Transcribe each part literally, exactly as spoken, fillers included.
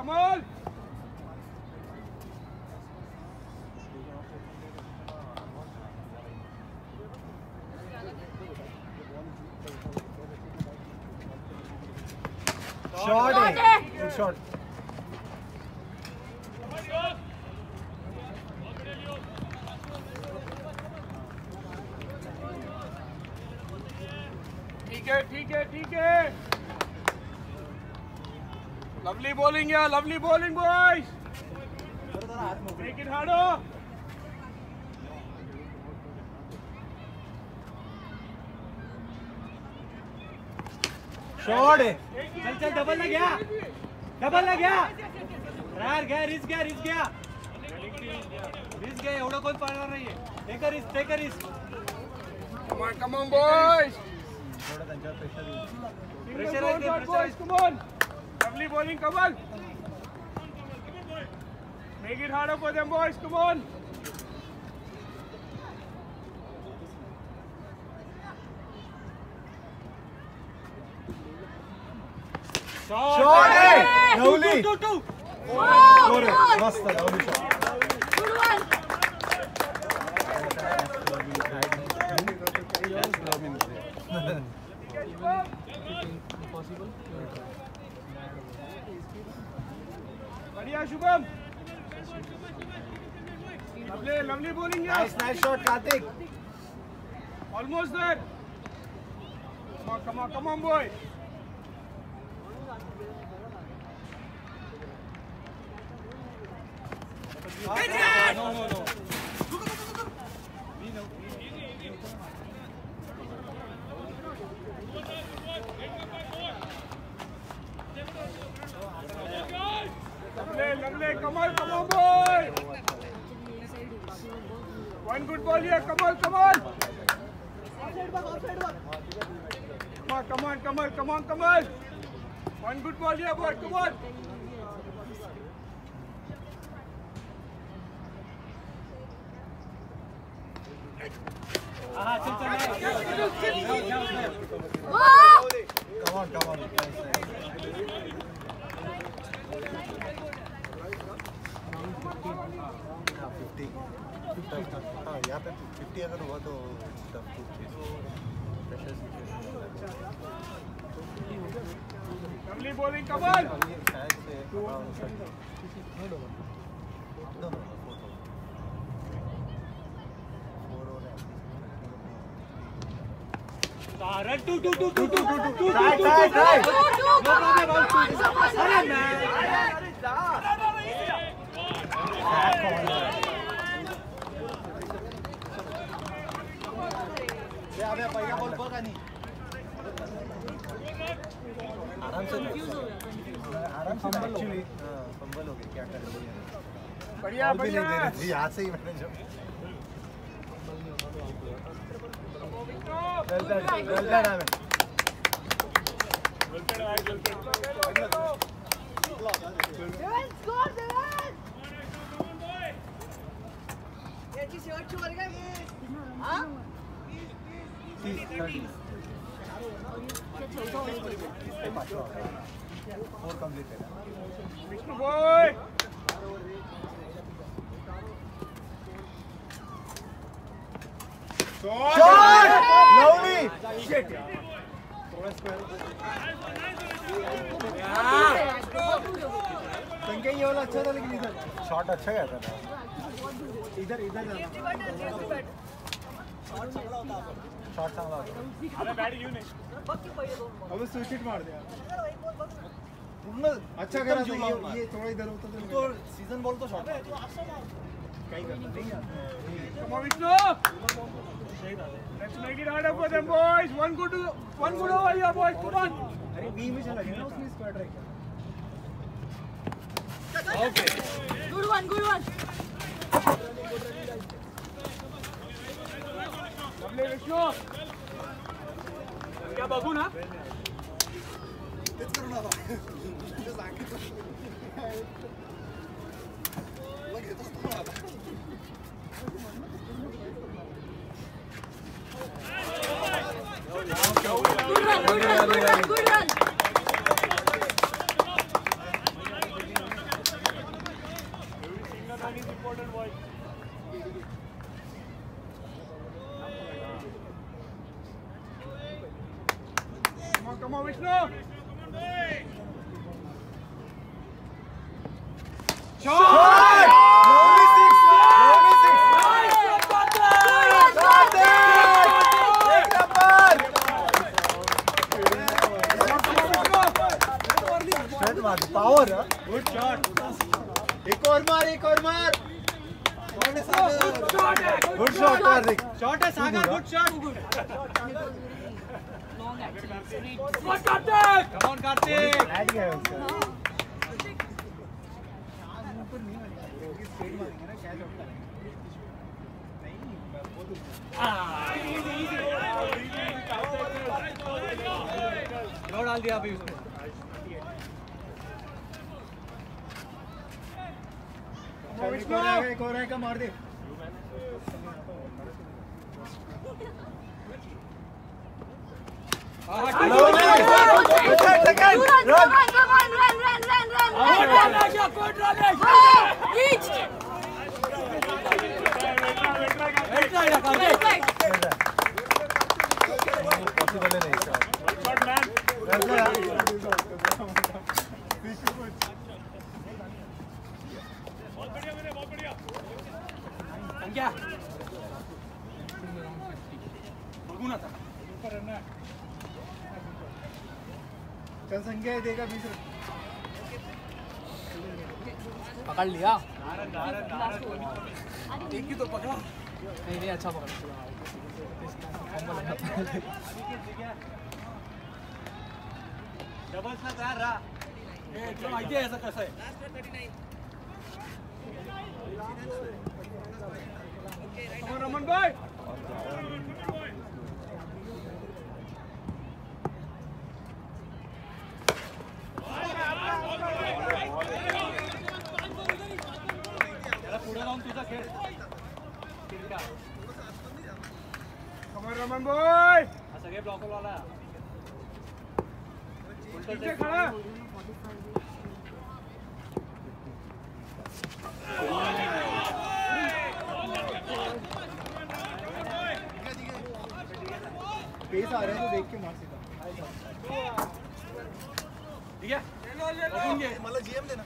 on. Shot है. Good shot. ठीक है, ठीक है, ठीक है. Lovely bowling here, lovely bowling, boys. Make it harder. Shot है. चल चल डबल लग गया. डबल लग गया. यार गया रिस्क गया रिस्क गया. रिस्क गया एवढं कोण पाळणार नाहीये. Take a risk take a risk. Come on, come on, boys. थोड़ा त्यांच्यावर प्रेशर येईल. Pressure है, pressure है. Come on. Lovely bowling, come on. Make it harder for them, boys. Come on. Shot है. Lovely. Two, two, two. Score है. मस्त lovely shot. Good one. बढ़िया Shubham. Lovely, lovely bowling here. Nice nice shot Karthik. Almost there. Come on, come on, come on, boy. No no no. Lovely, lovely. Come on, come on, boy. One good ball here. Come on, come on. Come on, come on, come on, come on, come on. One good ball here, boy. Come on. Ah, चल चल. Wow. Come on come on. Nice nice. fifty. हाँ यहाँ पे fifty अगर हुआ तो tough to chase. Pressure situation. Lovely bowling, come on. शायद से no no no Run two two two two two two two. Try try try. No problem, all two. Arey man. अबे पहिला बॉल बघ आणि आराम से आराम से एक्चुअली फंबल हो गया क्या कर रही है बढ़िया बढ़िया यहाँ से ही मैंने जो well done well done Amin well done well done Devan score Devan याची शेवटची वर काय हां four completed. Vishnu boy. Shot! Lovely! Shit! संख्या ये वाला अच्छा था लेकिन इधर शॉट अच्छा गया था इधर इधर शॉट चांगला होता अरे बैट घेऊन ये अब स्विच मार दिया पूर्ण अच्छा करा था ये ये थोड़ा इधर होता तो सीजन बॉल तो शॉट है कहीं करता नहीं Come on Vishnu! Let's make it harder for them boys. One good, one good over here boys. Come on. अरे बी में चला गया ना उसने स्क्वाड ट्राई किया Okay. Good one, good one. Lovely Vishnu. क्या बघू ना? तेच करू ना तुझं सांगितलं मला घेत असतो ना Good run, good run, good run, good run. Come on, Vishnu. Shot! Only six! Only six! Shot it! Take number! Straight मार, power हाँ? Good shot. एक और मार, एक और मार. Good shot, Hardik. Shot है सागर, good shot. Long actually, straight. Come on, Karthik. Come on, Karthik. Lag गया उसका. लो डाल दिया अभी उसने. एक और आएगा, एक और आएगा, मार दे. Second, run, run, run, run, run, run, run, run, run. Good running. Reach. Right side, Karthik. Right. Possible नहीं है. Shot man. बहुत बढ़िया मेरे बहुत बढ़िया. संख्या. बगुना था. ऊपर रहना है. चल संख्या देगा बीस. पकड़ लिया. एक ही तो पकड़ा. नहीं नहीं अच्छा पकड़ा. डबल सा तैयार रहा. ए चलो माहिती आहे ऐसा कसं आहे. Come on, Raman boy. पुढे जाऊन तुझा खेळ. Come on, Raman boy. हा सगळे ब्लॉकर वाला. पीछे खड़ा. पेस आ रहे हैं तो देख के मार सीधा. ठीक है. ओपन घे. मला जीएम देना.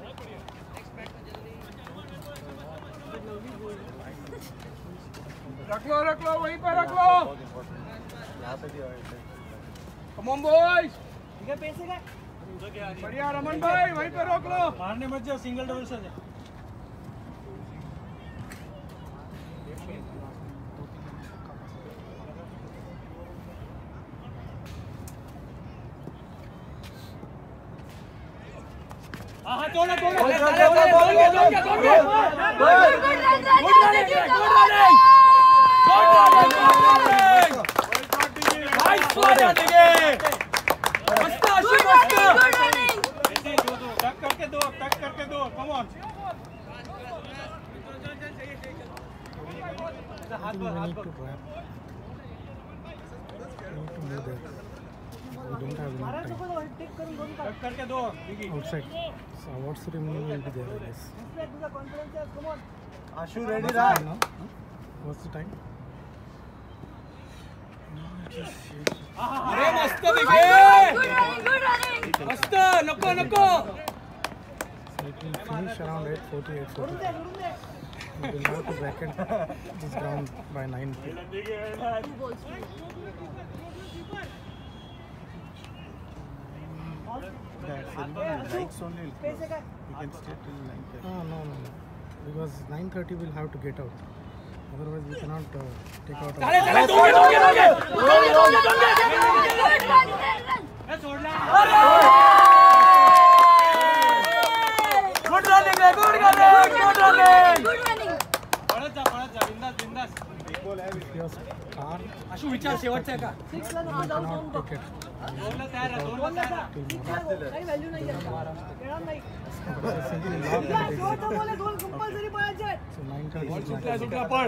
रख लो रख लो वहीं पर रख लो. यहाँ पे भी Come on boys. ठीक है पैसे का. बढ़िया रमन भाई वहीं पे रोक लो. मारने मत जाओ. सिंगल डबल से जा. हाँ तोड़ा तोड़ा. बोल बोल बोल बोल बोल बोल टक करके दो टक करके दो. Come on. हाथ पर हाथ पर. We don't have enough time. टक करके दो. Outside. So what's the remaining will be there, I guess. Ashu ready रहा. Now, huh? What's the time? अरे मस्त दिखे. मस्त. नको नको. So it will finish around eight forty, eight forty. We will have to vacate this ground by nine p m. That silver likes only. You can stay till nine p m. Oh, no, no, no. Because nine thirty we'll have to get out. Otherwise we cannot uh, take out चले our... चले दोगे दोगे दोगे. छोड़ना. Good running रे good running good running. पळत जा पळत जा. बिंदास बिंदास. If your car, अशू विचार शेवटचा का. we cannot take it. दोनला तयार आहे. दोनला तयार आहे. Because it's simply locked and it is- So nine thirty is सुटला not सुटला पळ.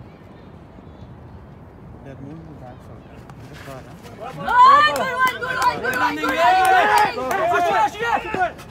They are moving back out. The car, huh? Good one, good one. Good running. Ashwin, Ashwin.